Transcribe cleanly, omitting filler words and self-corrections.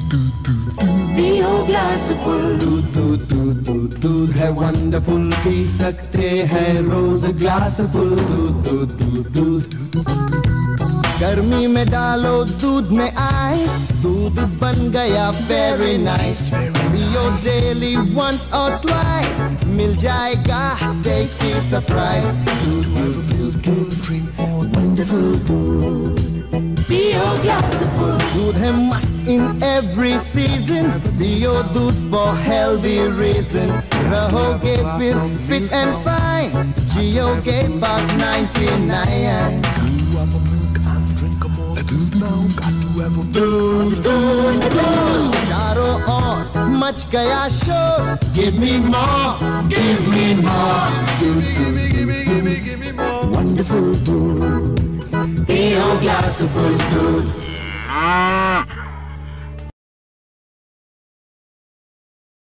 पियो glass full दूध दूध दूध दूध दूध है वंडरफुल, पी सकते हैं रोज ग्लास फुल। दूध दूध दूध दूध गर्मी में डालो दूध में आइस, दूध बन गया वेरी नाइस। पियो डेली वंस और ट्वाइस, मिल जाएगा टेस्टी सरप्राइज। दूध दूध दूध दूध वंडरफुल दूध, पियो ग्लास फुल। दूध है मस्त इन एवरी सीजन, पियो दूध फॉर हेल्दी रीजन। रहोगे फिर फिट एंड फाइन, जियोगे पास 99। दूध दूध दूध चारों ओर मच गया शोर, give me more, give me more. Give me more wonderful दूध, पियो ग्लास फुल दूध।